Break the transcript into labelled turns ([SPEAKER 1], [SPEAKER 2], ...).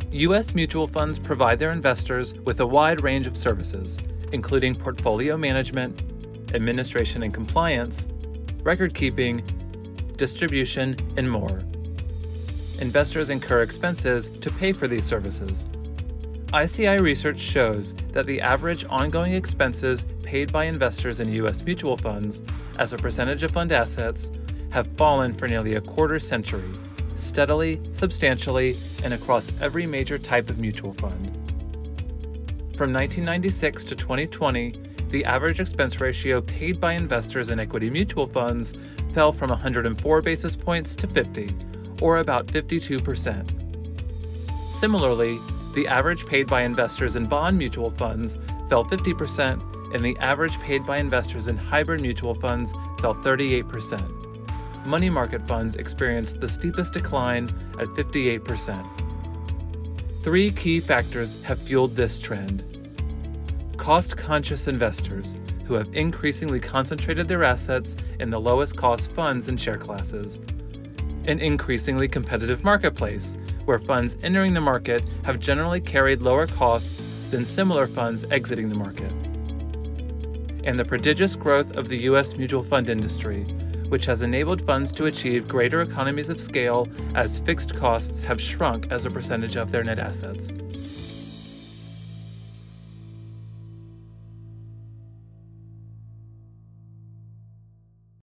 [SPEAKER 1] U.S. mutual funds provide their investors with a wide range of services, including portfolio management, administration and compliance, record keeping, distribution, and more. Investors incur expenses to pay for these services. ICI Research shows that the average ongoing expenses paid by investors in U.S. mutual funds as a percentage of fund assets have fallen for nearly a quarter century, steadily, substantially, and across every major type of mutual fund. From 1996 to 2020, the average expense ratio paid by investors in equity mutual funds fell from 104 basis points to 50, or about 52%. Similarly, the average paid by investors in bond mutual funds fell 50%, and the average paid by investors in hybrid mutual funds fell 38%. Money market funds experienced the steepest decline at 58%. Three key factors have fueled this trend. Cost-conscious investors, who have increasingly concentrated their assets in the lowest-cost funds and share classes. An increasingly competitive marketplace, where funds entering the market have generally carried lower costs than similar funds exiting the market. And the prodigious growth of the U.S. mutual fund industry, which has enabled funds to achieve greater economies of scale as fixed costs have shrunk as a percentage of their net assets.